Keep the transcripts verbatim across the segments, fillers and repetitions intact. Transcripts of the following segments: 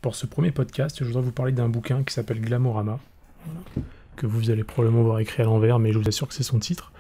pour ce premier podcast, je voudrais vous parler d'un bouquin qui s'appelle Glamorama, voilà, que vous allez probablement voir écrit à l'envers, mais je vous assure que c'est son titre.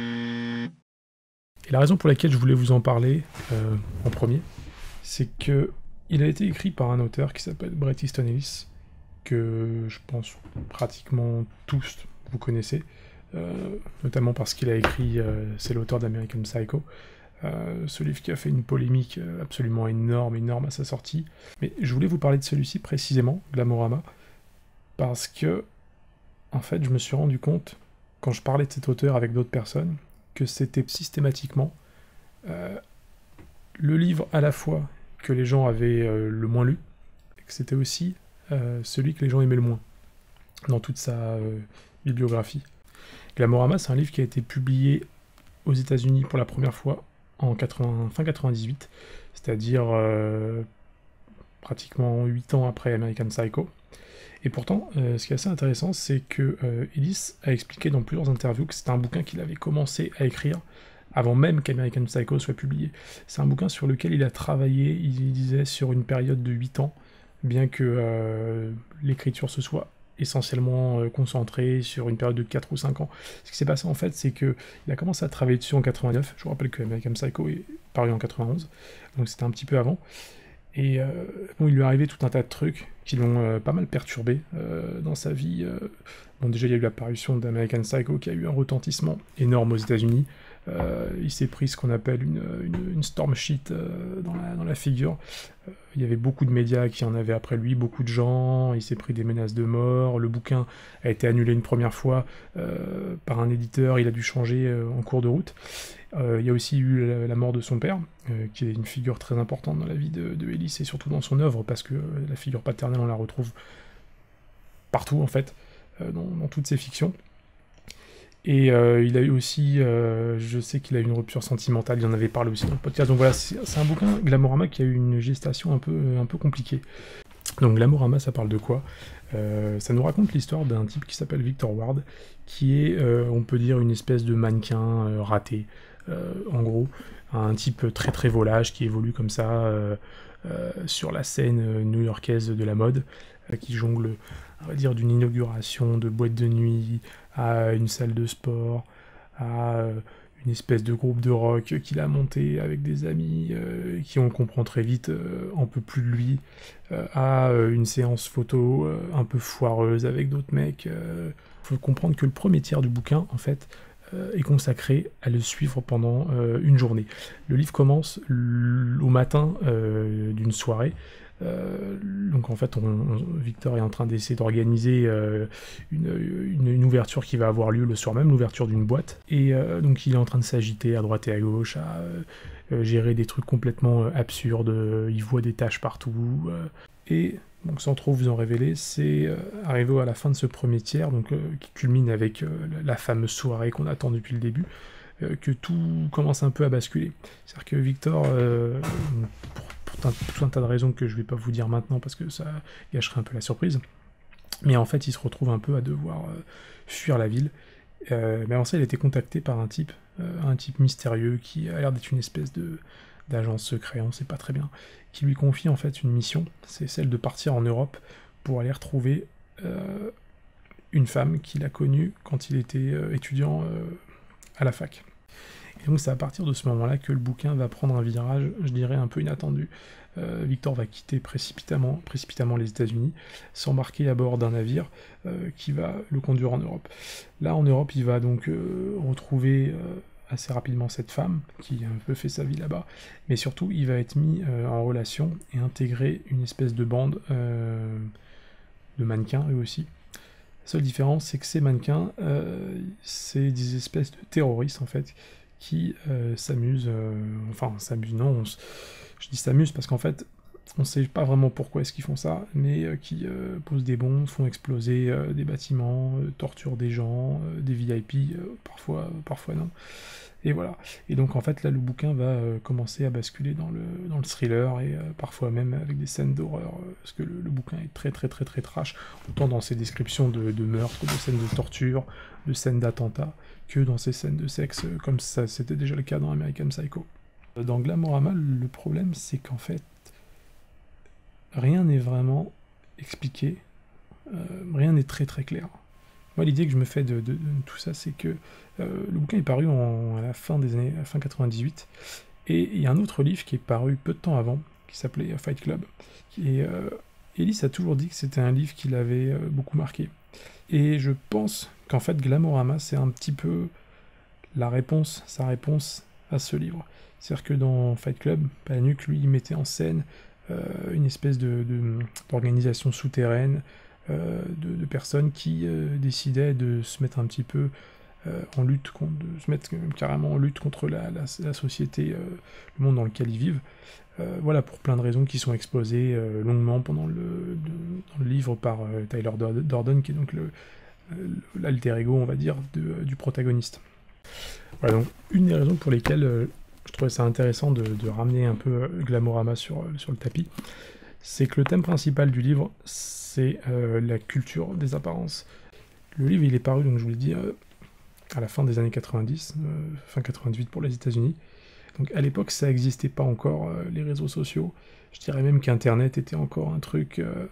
Et la raison pour laquelle je voulais vous en parler euh, en premier, c'est que il a été écrit par un auteur qui s'appelle Bret Easton Ellis, que je pense pratiquement tous vous connaissez, euh, notamment parce qu'il a écrit, euh, c'est l'auteur d'American Psycho, euh, ce livre qui a fait une polémique absolument énorme, énorme à sa sortie. Mais je voulais vous parler de celui-ci précisément, Glamorama, parce que, en fait, je me suis rendu compte, quand je parlais de cet auteur avec d'autres personnes, que c'était systématiquement euh, le livre à la fois que les gens avaient euh, le moins lu, et que c'était aussi euh, celui que les gens aimaient le moins, dans toute sa euh, bibliographie. Glamorama, c'est un livre qui a été publié aux États-Unis pour la première fois en quatre-vingts, fin quatre-vingt-dix-huit, c'est-à-dire euh, pratiquement huit ans après American Psycho. Et pourtant, euh, ce qui est assez intéressant, c'est que euh, Ellis a expliqué dans plusieurs interviews que c'était un bouquin qu'il avait commencé à écrire avant même qu'American Psycho soit publié. C'est un bouquin sur lequel il a travaillé, il disait, sur une période de huit ans, bien que euh, l'écriture se soit essentiellement euh, concentrée sur une période de quatre ou cinq ans. Ce qui s'est passé en fait, c'est qu'il a commencé à travailler dessus en quatre-vingt-neuf, je vous rappelle que American Psycho est paru en quatre-vingt-onze, donc c'était un petit peu avant, et euh, bon, il lui est arrivé tout un tas de trucs qui l'ont euh, pas mal perturbé euh, dans sa vie. Euh, bon, déjà, il y a eu l'apparition d'American Psycho qui a eu un retentissement énorme aux États-Unis. Euh, il s'est pris ce qu'on appelle une, une, une storm sheet euh, dans, la, dans la figure. Euh, il y avait beaucoup de médias qui en avaient après lui, beaucoup de gens. Il s'est pris des menaces de mort. Le bouquin a été annulé une première fois euh, par un éditeur. Il a dû changer euh, en cours de route. Euh, il y a aussi eu la, la mort de son père, euh, qui est une figure très importante dans la vie de, de Ellis et surtout dans son œuvre, parce que euh, la figure paternelle, on la retrouve partout en fait, euh, dans, dans toutes ses fictions. Et euh, il a eu aussi, euh, je sais qu'il a eu une rupture sentimentale, il en avait parlé aussi dans le podcast. Donc voilà, c'est, c'est un bouquin, Glamorama, qui a eu une gestation un peu, un peu compliquée. Donc Glamorama, ça parle de quoi ? euh, Ça nous raconte l'histoire d'un type qui s'appelle Victor Ward, qui est, euh, on peut dire, une espèce de mannequin euh, raté. Euh, en gros, un type très très volage qui évolue comme ça euh, euh, sur la scène new-yorkaise de la mode, euh, qui jongle, on va dire, d'une inauguration de boîte de nuit à une salle de sport, à euh, une espèce de groupe de rock qu'il a monté avec des amis euh, qui, on le comprend très vite, euh, en peut plus de lui, euh, à euh, une séance photo euh, un peu foireuse avec d'autres mecs. Il euh. faut comprendre que le premier tiers du bouquin, en fait, est consacré à le suivre pendant euh, une journée. Le livre commence l- au matin euh, d'une soirée. Euh, donc en fait, on, on, Victor est en train d'essayer d'organiser euh, une, une, une ouverture qui va avoir lieu le soir même, l'ouverture d'une boîte. Et euh, donc il est en train de s'agiter à droite et à gauche, à euh, gérer des trucs complètement euh, absurdes. Il voit des taches partout. Euh, et donc sans trop vous en révéler, c'est euh, arrivé à la fin de ce premier tiers, donc euh, qui culmine avec euh, la fameuse soirée qu'on attend depuis le début, euh, que tout commence un peu à basculer. C'est-à-dire que Victor, euh, pour, pour un, tout un tas de raisons que je ne vais pas vous dire maintenant parce que ça gâcherait un peu la surprise, mais en fait il se retrouve un peu à devoir euh, fuir la ville. Euh, mais avant ça, il a été contacté par un type, euh, un type mystérieux qui a l'air d'être une espèce de d'agent secret, on sait pas très bien, qui lui confie en fait une mission, c'est celle de partir en Europe pour aller retrouver euh, une femme qu'il a connue quand il était euh, étudiant euh, à la fac. Et donc c'est à partir de ce moment-là que le bouquin va prendre un virage, je dirais, un peu inattendu. Euh, Victor va quitter précipitamment, précipitamment les États-Unis, s'embarquer à bord d'un navire euh, qui va le conduire en Europe. Là, en Europe, il va donc euh, retrouver euh, assez rapidement cette femme qui a un peu fait sa vie là-bas, mais surtout, il va être mis euh, en relation et intégrer une espèce de bande euh, de mannequins, eux aussi. La seule différence, c'est que ces mannequins, euh, c'est des espèces de terroristes, en fait, qui euh, s'amusent, euh, enfin, s'amusent, non, on s... je dis s'amusent parce qu'en fait, on ne sait pas vraiment pourquoi est-ce qu'ils font ça, mais euh, qui euh, posent des bombes, font exploser euh, des bâtiments, euh, torturent des gens, euh, des V I P, euh, parfois, euh, parfois non. Et voilà. Et donc en fait là le bouquin va euh, commencer à basculer dans le, dans le thriller et euh, parfois même avec des scènes d'horreur, euh, parce que le, le bouquin est très très très très trash, autant dans ses descriptions de, de meurtres, de scènes de torture, de scènes d'attentats, que dans ses scènes de sexe, euh, comme ça c'était déjà le cas dans American Psycho. Dans Glamorama, le problème c'est qu'en fait, rien n'est vraiment expliqué, euh, rien n'est très très clair. Moi, l'idée que je me fais de, de, de tout ça, c'est que euh, le bouquin est paru en, à la fin des années, à la fin quatre-vingt-dix-huit, et il y a un autre livre qui est paru peu de temps avant, qui s'appelait Fight Club. Et euh, Ellis a toujours dit que c'était un livre qui l'avait euh, beaucoup marqué. Et je pense qu'en fait, Glamorama, c'est un petit peu la réponse, sa réponse à ce livre. C'est-à-dire que dans Fight Club, Palahniuk, lui, il mettait en scène euh, une espèce de, de, d'organisation souterraine, euh, de, de personnes qui euh, décidaient de se mettre un petit peu euh, en lutte, contre, de se mettre carrément en lutte contre la, la, la société, euh, le monde dans lequel ils vivent. Euh, voilà, pour plein de raisons qui sont exposées euh, longuement pendant le, de, dans le livre par euh, Tyler Durden, qui est donc le, l'alter ego, on va dire, de, du protagoniste. Voilà, donc une des raisons pour lesquelles euh, je trouvais ça intéressant de, de ramener un peu euh, Glamorama sur, sur le tapis, c'est que le thème principal du livre, c'est euh, la culture des apparences. Le livre, il est paru, donc je vous l'ai dit, euh, à la fin des années quatre-vingt-dix, euh, fin quatre-vingt-dix pour les États-Unis. Donc à l'époque, ça n'existait pas encore, euh, les réseaux sociaux. Je dirais même qu'Internet était encore un truc euh,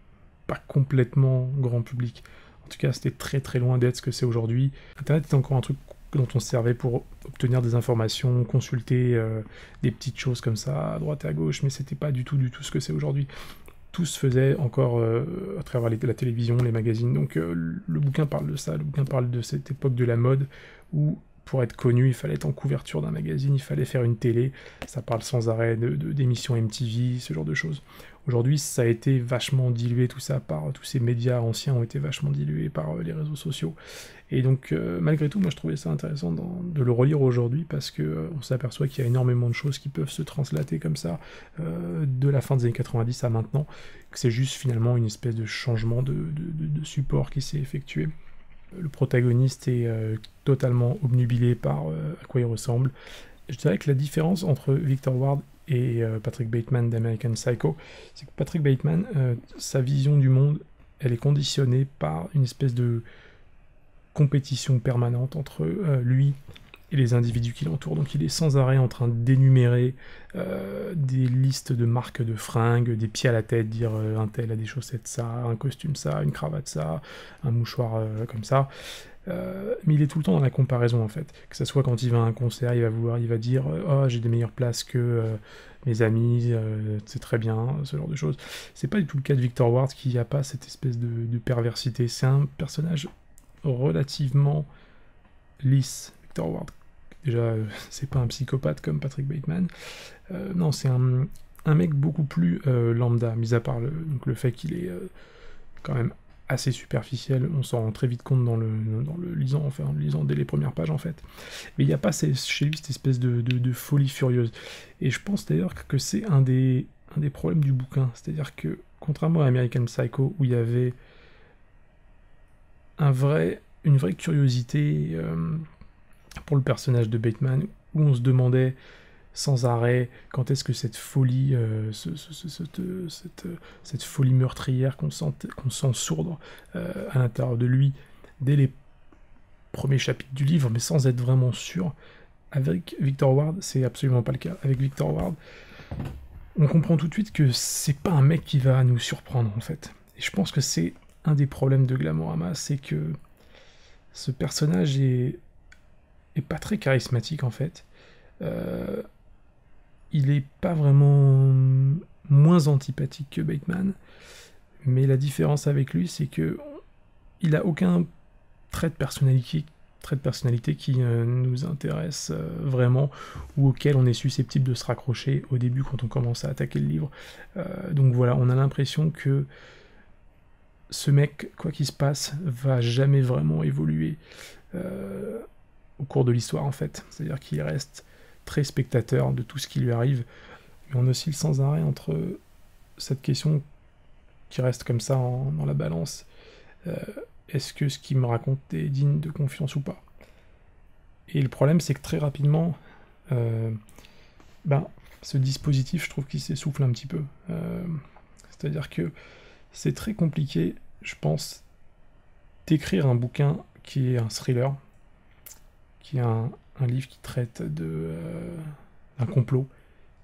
pas complètement grand public. En tout cas, c'était très très loin d'être ce que c'est aujourd'hui. Internet était encore un truc dont on se servait pour obtenir des informations, consulter euh, des petites choses comme ça, à droite et à gauche, mais c'était pas du tout du tout ce que c'est aujourd'hui. Tout se faisait encore euh, à travers les, la télévision, les magazines. Donc euh, le bouquin parle de ça, le bouquin parle de cette époque de la mode où pour être connu, il fallait être en couverture d'un magazine, il fallait faire une télé, ça parle sans arrêt de, de, d'émissions M T V, ce genre de choses. Aujourd'hui, ça a été vachement dilué, tout ça, par tous ces médias anciens ont été vachement dilués par euh, les réseaux sociaux. Et donc, euh, malgré tout, moi je trouvais ça intéressant dans, de le relire aujourd'hui, parce que euh, on s'aperçoit qu'il y a énormément de choses qui peuvent se translater comme ça, euh, de la fin des années quatre-vingt-dix à maintenant, que c'est juste finalement une espèce de changement de, de, de, de support qui s'est effectué. Le protagoniste est euh, totalement obnubilé par euh, à quoi il ressemble. Je dirais que la différence entre Victor Ward et euh, Patrick Bateman d'American Psycho, c'est que Patrick Bateman, euh, sa vision du monde, elle est conditionnée par une espèce de compétition permanente entre euh, lui et les individus qui l'entourent. Donc il est sans arrêt en train d'énumérer euh, des listes de marques de fringues, des pieds à la tête, dire euh, un tel a des chaussettes ça, un costume ça, une cravate ça, un mouchoir euh, comme ça. Euh, mais il est tout le temps dans la comparaison en fait. Que ce soit quand il va à un concert, il va vouloir, il va dire euh, oh j'ai des meilleures places que euh, mes amis, euh, c'est très bien, ce genre de choses. C'est pas du tout le cas de Victor Ward qui n'a pas cette espèce de, de perversité. C'est un personnage relativement lisse, Victor Ward. Déjà, euh, c'est pas un psychopathe comme Patrick Bateman. Euh, non, c'est un, un mec beaucoup plus euh, lambda, mis à part le, donc le fait qu'il est euh, quand même assez superficiel. On s'en rend très vite compte dans le, dans le lisant, enfin, en le lisant dès les premières pages en fait. Mais il n'y a pas ces, chez lui cette espèce de, de, de folie furieuse. Et je pense d'ailleurs que c'est un des, un des problèmes du bouquin. C'est-à-dire que, contrairement à American Psycho, où il y avait un vrai, une vraie curiosité euh, pour le personnage de Bateman, où on se demandait sans arrêt quand est-ce que cette folie, euh, ce, ce, ce, cette, cette, cette folie meurtrière qu'on sent, qu'on sent sourdre euh, à l'intérieur de lui, dès les premiers chapitres du livre, mais sans être vraiment sûr. Avec Victor Ward, c'est absolument pas le cas. Avec Victor Ward, on comprend tout de suite que c'est pas un mec qui va nous surprendre, en fait. Et je pense que c'est un des problèmes de Glamorama, c'est que ce personnage est, est pas très charismatique, en fait. Euh, il est pas vraiment moins antipathique que Bateman, mais la différence avec lui, c'est que il a aucun trait de personnalité, trait de personnalité qui euh, nous intéresse euh, vraiment, ou auquel on est susceptible de se raccrocher au début quand on commence à attaquer le livre. Euh, donc voilà, on a l'impression que ce mec, quoi qu'il se passe, va jamais vraiment évoluer euh, au cours de l'histoire en fait. C'est-à-dire qu'il reste très spectateur de tout ce qui lui arrive, mais on oscille sans arrêt entre cette question qui reste comme ça en, dans la balance. Euh, est-ce que ce qu'il me raconte est digne de confiance ou pas? Et le problème, c'est que très rapidement, euh, ben, ce dispositif, je trouve qu'il s'essouffle un petit peu. Euh, c'est-à-dire que c'est très compliqué, je pense, d'écrire un bouquin qui est un thriller, qui est un, un livre qui traite de, euh, d'un complot.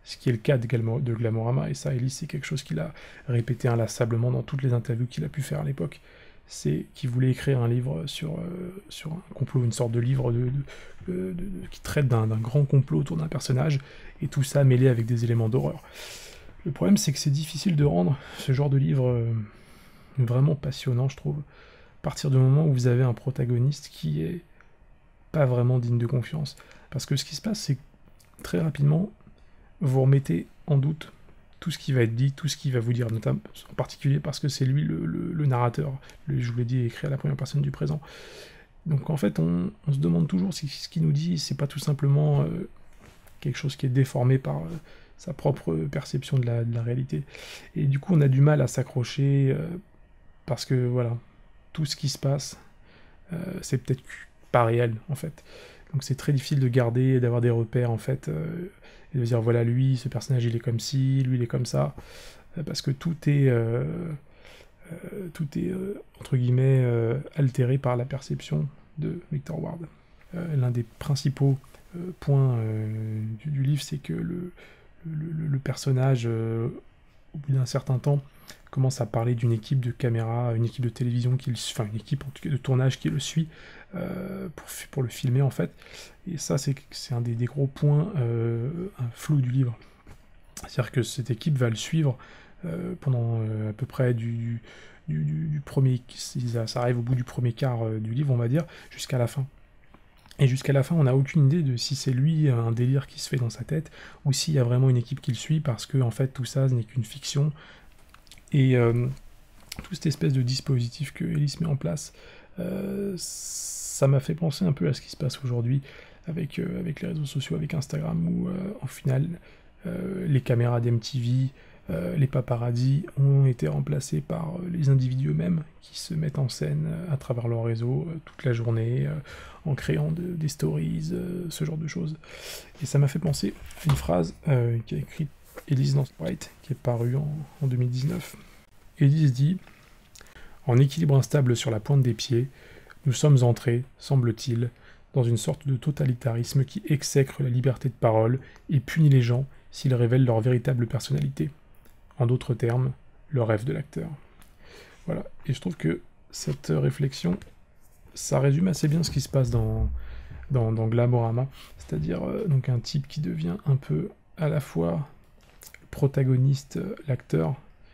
ce qui est le cas de, Galmo de Glamorama, et ça, Ellis, c'est quelque chose qu'il a répété inlassablement dans toutes les interviews qu'il a pu faire à l'époque, c'est qu'il voulait écrire un livre sur, euh, sur un complot, une sorte de livre de, de, de, de, de, qui traite d'un grand complot autour d'un personnage, et tout ça mêlé avec des éléments d'horreur. Le problème, c'est que c'est difficile de rendre ce genre de livre euh, vraiment passionnant, je trouve, à partir du moment où vous avez un protagoniste qui est pas vraiment digne de confiance. Parce que ce qui se passe, c'est que très rapidement, vous remettez en doute tout ce qui va être dit, tout ce qui va vous dire, notamment, en particulier parce que c'est lui le, le, le narrateur, le, je vous l'ai dit, écrit à la première personne du présent. Donc en fait, on, on se demande toujours si ce qu'il nous dit, c'est pas tout simplement euh, quelque chose qui est déformé par euh, sa propre perception de la, de la réalité. Et du coup, on a du mal à s'accrocher, euh, parce que, voilà, tout ce qui se passe, euh, c'est peut-être pas réel, en fait. Donc c'est très difficile de garder, d'avoir des repères, en fait, euh, et de dire, voilà, lui, ce personnage, il est comme ci, lui, il est comme ça, euh, parce que tout est, euh, euh, tout est euh, entre guillemets, euh, altéré par la perception de Victor Ward. Euh, L'un des principaux euh, points euh, du, du livre, c'est que le, le, le personnage, euh, au bout d'un certain temps, commence à parler d'une équipe de caméra, une équipe de télévision, qui le, enfin une équipe en tout cas de tournage qui le suit euh, pour, pour le filmer en fait. Et ça c'est un des, des gros points euh, un flou du livre. C'est-à-dire que cette équipe va le suivre euh, pendant euh, à peu près du, du, du, du premier, ça, ça arrive au bout du premier quart euh, du livre on va dire, jusqu'à la fin. Et jusqu'à la fin, on n'a aucune idée de si c'est lui, un délire qui se fait dans sa tête, ou s'il y a vraiment une équipe qui le suit, parce que en fait tout ça n'est qu'une fiction. Et euh, toute cette espèce de dispositif que Ellis met en place, euh, ça m'a fait penser un peu à ce qui se passe aujourd'hui avec, euh, avec les réseaux sociaux, avec Instagram, où euh, au final, euh, les caméras d'M T V, euh, les paparazzis ont été remplacés par euh, les individus eux-mêmes qui se mettent en scène euh, à travers leur réseau euh, toute la journée, euh, en créant de, des stories, euh, ce genre de choses. Et ça m'a fait penser à une phrase euh, qui a écrite Ellis dans Sprite, qui est parue en, en deux mille dix-neuf. Ellis dit « En équilibre instable sur la pointe des pieds, nous sommes entrés, semble-t-il, dans une sorte de totalitarisme qui exècre la liberté de parole et punit les gens s'ils révèlent leur véritable personnalité. En d'autres termes, le rêve de l'acteur. » Voilà, et je trouve que cette réflexion, ça résume assez bien ce qui se passe dans, dans, dans Glamorama, c'est-à-dire euh, donc un type qui devient un peu à la fois protagoniste, l'acteur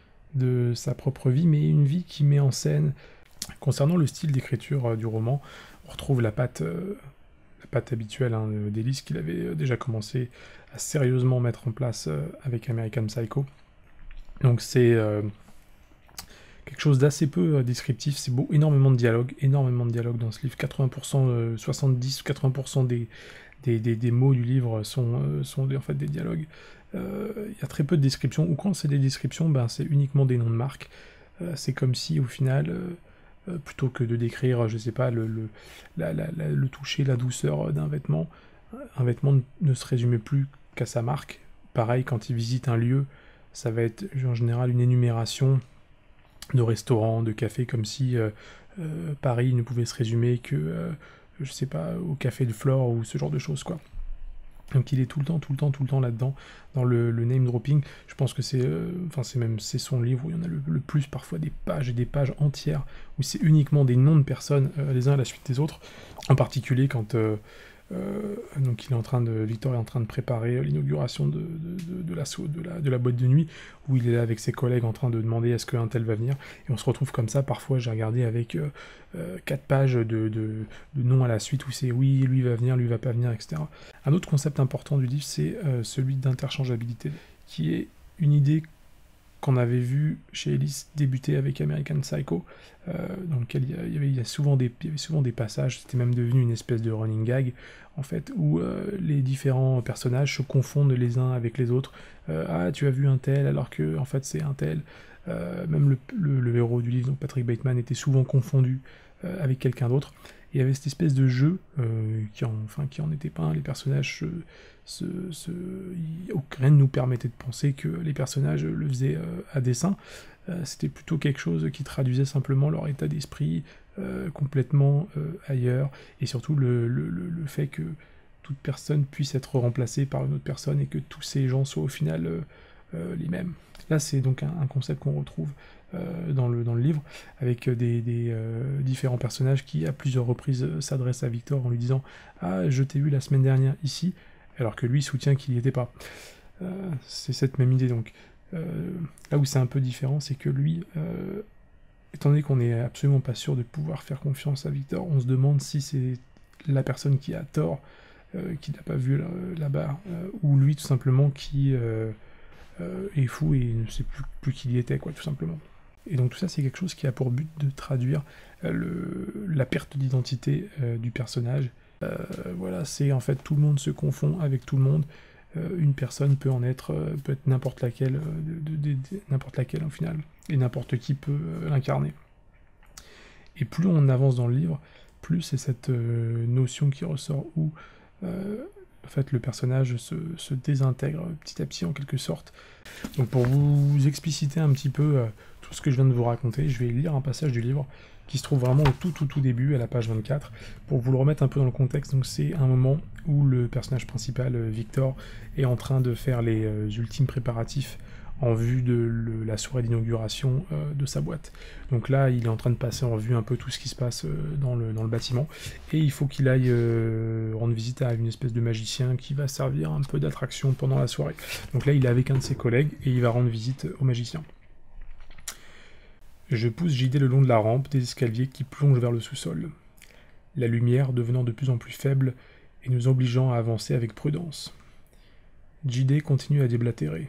de sa propre vie, mais une vie qui met en scène. Concernant le style d'écriture euh, du roman, on retrouve la patte, euh, la patte habituelle hein, d'Ellis qu'il avait déjà commencé à sérieusement mettre en place euh, avec American Psycho. Donc c'est euh, quelque chose d'assez peu euh, descriptif, c'est beau, énormément de dialogue, énormément de dialogue dans ce livre, quatre-vingts pour cent, euh, soixante-dix ou quatre-vingts pour cent des, des, des, des mots du livre sont, euh, sont des, en fait des dialogues. Il euh, y a très peu de descriptions, ou quand c'est des descriptions, ben, c'est uniquement des noms de marques. Euh, c'est comme si au final, euh, euh, plutôt que de décrire, je sais pas, le, le, la, la, la, le toucher, la douceur d'un vêtement, un vêtement ne se résumait plus qu'à sa marque. Pareil, quand il visite un lieu, ça va être en général une énumération de restaurants, de cafés, comme si euh, euh, Paris ne pouvait se résumer que, euh, je sais pas, au café de Flore ou ce genre de choses, quoi. Donc il est tout le temps, tout le temps, tout le temps là-dedans, dans le, le name dropping. Je pense que c'est, euh, enfin c'est même, c'est son livre où il y en a le, le plus, parfois des pages et des pages entières, où c'est uniquement des noms de personnes, euh, les uns à la suite des autres. En particulier quand euh, euh, donc il est en train de, Victor est en train de préparer l'inauguration de, de, de, de, la, de, la, de la boîte de nuit, où il est là avec ses collègues en train de demander est-ce qu'un tel va venir, et on se retrouve comme ça, parfois j'ai regardé avec euh, euh, quatre pages de, de, de noms à la suite, où c'est oui, lui va venir, lui va pas venir, et cetera. Un autre concept important du livre, c'est euh, celui d'interchangeabilité, qui est une idée qu'on avait vu chez Ellis débuter avec American Psycho, euh, dans lequel il y, a, il, y avait, il, y a souvent des, il y avait souvent des passages, c'était même devenu une espèce de running gag, en fait, où euh, les différents personnages se confondent les uns avec les autres. Euh, ah, tu as vu un tel, alors que en fait c'est un tel. Euh, même le, le, le héros du livre, donc Patrick Bateman, était souvent confondu euh, avec quelqu'un d'autre. Et il y avait cette espèce de jeu, euh, qui, en, enfin, qui en était pas un, les personnages, se, se, se, rien ne nous permettait de penser que les personnages le faisaient euh, à dessein. Euh, C'était plutôt quelque chose qui traduisait simplement leur état d'esprit euh, complètement euh, ailleurs, et surtout le, le, le, le fait que toute personne puisse être remplacée par une autre personne et que tous ces gens soient au final euh, euh, les mêmes. Là, c'est donc un, un concept qu'on retrouve euh, dans, le, dans le livre, avec des, des euh, différents personnages qui, à plusieurs reprises, euh, s'adressent à Victor en lui disant « Ah, je t'ai vu la semaine dernière ici », alors que lui soutient qu'il n'y était pas. Euh, c'est cette même idée, donc. Euh, là où c'est un peu différent, c'est que lui, euh, étant donné qu'on n'est absolument pas sûr de pouvoir faire confiance à Victor, on se demande si c'est la personne qui a tort, euh, qui n'a pas vu là, là-bas, euh, ou lui tout simplement qui euh, euh, est fou et ne sait plus, plus qui il était, quoi, tout simplement. Et donc tout ça, c'est quelque chose qui a pour but de traduire euh, le, la perte d'identité euh, du personnage. Euh, voilà, c'est en fait tout le monde se confond avec tout le monde. Euh, une personne peut en être, euh, peut être n'importe laquelle, euh, de, de, de, de, n'importe laquelle au final, et n'importe qui peut euh, l'incarner. Et plus on avance dans le livre, plus c'est cette euh, notion qui ressort où euh, en fait le personnage se, se désintègre petit à petit en quelque sorte. Donc pour vous expliciter un petit peu euh, tout ce que je viens de vous raconter, je vais lire un passage du livre qui se trouve vraiment au tout tout tout début, à la page vingt-quatre, pour vous le remettre un peu dans le contexte. Donc c'est un moment où le personnage principal, Victor, est en train de faire les euh, ultimes préparatifs en vue de le, la soirée d'inauguration euh, de sa boîte. Donc là, il est en train de passer en revue un peu tout ce qui se passe euh, dans, le, dans le bâtiment, et il faut qu'il aille euh, rendre visite à une espèce de magicien qui va servir un peu d'attraction pendant la soirée. Donc là, il est avec un de ses collègues, et il va rendre visite au magicien. Je pousse J D le long de la rampe des escaliers qui plongent vers le sous-sol, la lumière devenant de plus en plus faible et nous obligeant à avancer avec prudence. J D continue à déblatérer.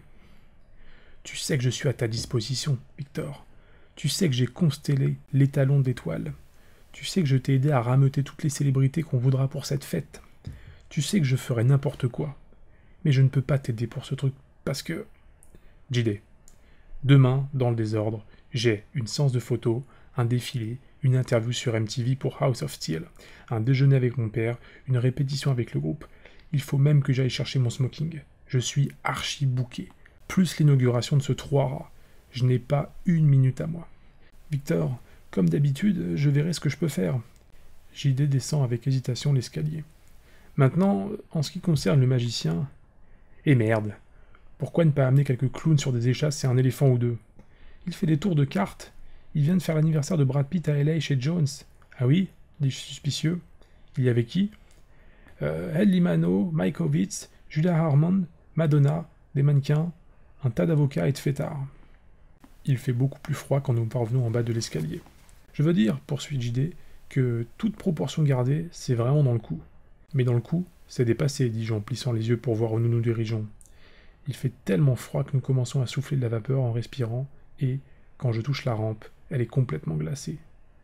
« Tu sais que je suis à ta disposition, Victor. Tu sais que j'ai constellé l'étalon d'étoiles. Tu sais que je t'ai aidé à rameuter toutes les célébrités qu'on voudra pour cette fête. Tu sais que je ferai n'importe quoi. Mais je ne peux pas t'aider pour ce truc, parce que... » J D. Demain, dans le désordre, j'ai une séance de photos, un défilé, une interview sur M T V pour House of Steel, un déjeuner avec mon père, une répétition avec le groupe. Il faut même que j'aille chercher mon smoking. Je suis archi booké. Plus l'inauguration de ce trois rats. Je n'ai pas une minute à moi. Victor, comme d'habitude, je verrai ce que je peux faire. J D descend avec hésitation l'escalier. Maintenant, en ce qui concerne le magicien... Eh merde! Pourquoi ne pas amener quelques clowns sur des échasses et un éléphant ou deux? Il fait des tours de cartes. Il vient de faire l'anniversaire de Brad Pitt à L A chez Jones. Ah oui? Dit suspicieux. Il y avait qui? euh, El Limano, Mike Ovitz, Julia Harmon, Madonna, des mannequins, un tas d'avocats et de fêtards. Il fait beaucoup plus froid quand nous parvenons en bas de l'escalier. Je veux dire, poursuit J D, que toute proportion gardée, c'est vraiment dans le coup. Mais dans le coup, c'est dépassé, dis-je en plissant les yeux pour voir où nous nous dirigeons. Il fait tellement froid que nous commençons à souffler de la vapeur en respirant, et, quand je touche la rampe, elle est complètement glacée.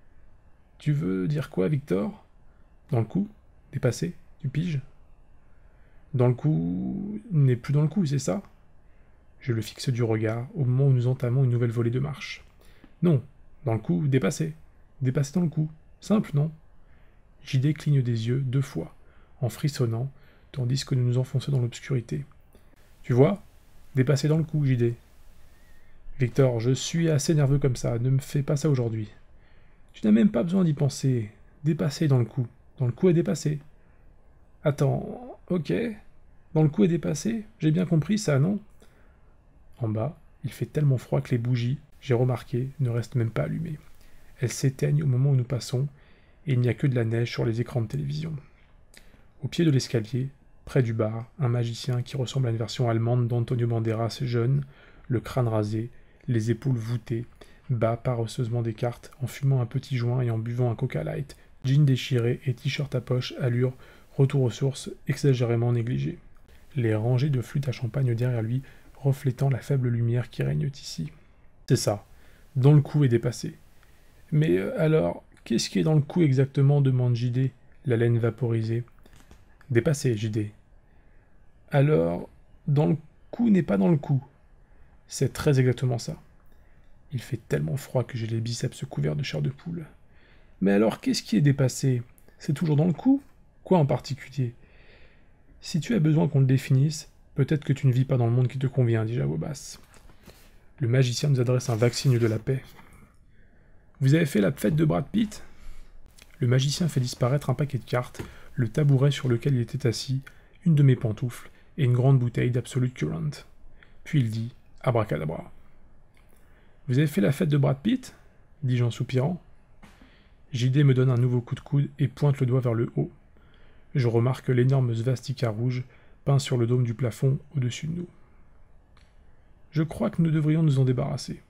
Tu veux dire quoi, Victor? Dans le coup? Dépassé? Tu piges? Dans le coup... n'est plus dans le coup, c'est ça? Je le fixe du regard au moment où nous entamons une nouvelle volée de marche. Non, dans le coup, dépassé. Dépassé dans le coup. Simple, non? J D cligne des yeux deux fois, en frissonnant, tandis que nous nous enfonçons dans l'obscurité. Tu vois? Dépassé dans le coup, J D. Victor, je suis assez nerveux comme ça, ne me fais pas ça aujourd'hui. Tu n'as même pas besoin d'y penser. Dépassé dans le coup. Dans le coup est dépassé. Attends, ok. Dans le coup est dépassé? J'ai bien compris ça, non? En bas, il fait tellement froid que les bougies, j'ai remarqué, ne restent même pas allumées. Elles s'éteignent au moment où nous passons, et il n'y a que de la neige sur les écrans de télévision. Au pied de l'escalier, près du bar, un magicien qui ressemble à une version allemande d'Antonio Banderas jeune, le crâne rasé, les épaules voûtées, bat paresseusement des cartes en fumant un petit joint et en buvant un Coca Light, jean déchiré et t-shirt à poche, allure, retour aux sources, exagérément négligé. Les rangées de flûtes à champagne derrière lui, reflétant la faible lumière qui règne ici. C'est ça, dans le coup est dépassé. Mais euh, alors, qu'est-ce qui est dans le coup exactement? Demande J D, la laine vaporisée. Dépassé, J D. Alors, dans le coup n'est pas dans le coup. C'est très exactement ça. Il fait tellement froid que j'ai les biceps couverts de chair de poule. Mais alors, qu'est-ce qui est dépassé? C'est toujours dans le coup? Quoi en particulier? Si tu as besoin qu'on le définisse, peut-être que tu ne vis pas dans le monde qui te convient, dit Jawobas. Le magicien nous adresse un vaccin de la paix. Vous avez fait la fête de Brad Pitt? Le magicien fait disparaître un paquet de cartes, le tabouret sur lequel il était assis, une de mes pantoufles et une grande bouteille d'Absolute Current. Puis il dit « Abracadabra ». « Vous avez fait la fête de Brad Pitt » dis-je en soupirant. J D me donne un nouveau coup de coude et pointe le doigt vers le haut. Je remarque l'énorme svastika rouge peint sur le dôme du plafond au-dessus de nous. Je crois que nous devrions nous en débarrasser.